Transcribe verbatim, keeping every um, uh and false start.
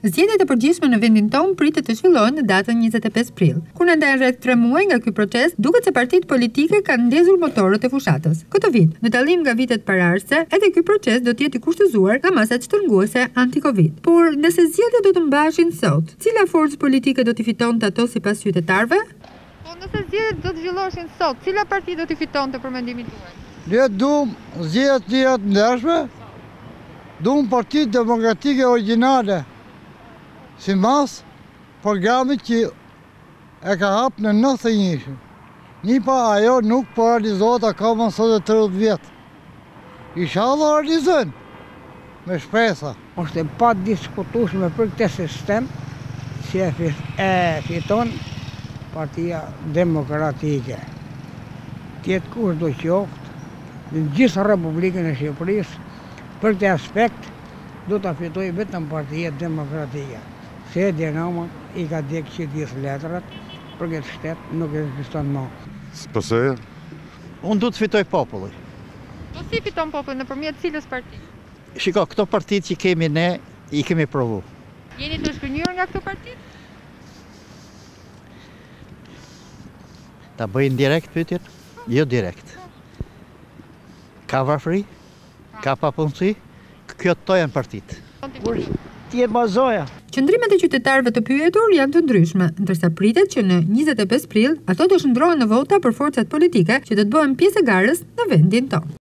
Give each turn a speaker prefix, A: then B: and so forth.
A: Zgjedhjet e përgjithshme në vendin tonë pritet të zhvillohen në datën njëzet e pesë prill. Kur në ndajnë rreth tre muaj nga ky proces, duket se partitë politike kanë ndezur motorët e fushatës. Këtë vit, në dallim nga vitet paraardhëse, edhe ky proces do të jetë i kushtëzuar nga masat shtrënguese anti-Covid. Por nëse zgjedhjet do të mbaheshin sot, cila forcë politike do t'i fitonte ato sipas qytetarëve? Po nëse zgjedhjet do të zhvilloheshin sot, cila parti do t'i fitonte për mendimin tuaj?
B: Ne duam zgjedhje të jetë ndershme, duam Partitë Demokratike Origjinale, si mas programit që e ka hapë në nëntëdhjetë e njëshin. Një pa ajo nuk po realizohet akoma sot e tridhjetë vjetë. Inshallah realizojnë, me shpresa.
C: Është e pa diskutueshme për këtë sistem, si e fiton Partia Demokratike. Tjetë kush do qoftë në gjithë Republikën e Shqipërisë, për këtë aspekt do të fitoj vetëm Partia Demokratike. Se Dinamo i ka dekë që gjithë letrat, për këtë shtetë nuk ekziston më.
D: S'pësoj.
E: Unë du të fitoj populli.
A: Po si fiton populli, nëpërmjet cilës parti?
E: Shiko, këto partitë që kemi ne, i kemi provu.
A: Jeni të shkënjur nga këto partitë?
E: Ta bëjnë direkt pyetjen? Jo direkt. Ka varfëri, ka papunësi, kjo to janë partitë.
C: Tjetë bazoja.
A: Qëndrimet e qytetarëve të pyetur janë të ndryshme, ndërsa pritet që në njëzet e pesë prill ato të shndrohen në vota për forcat politike që do të bëhen pjesë e garës në vendin tonë.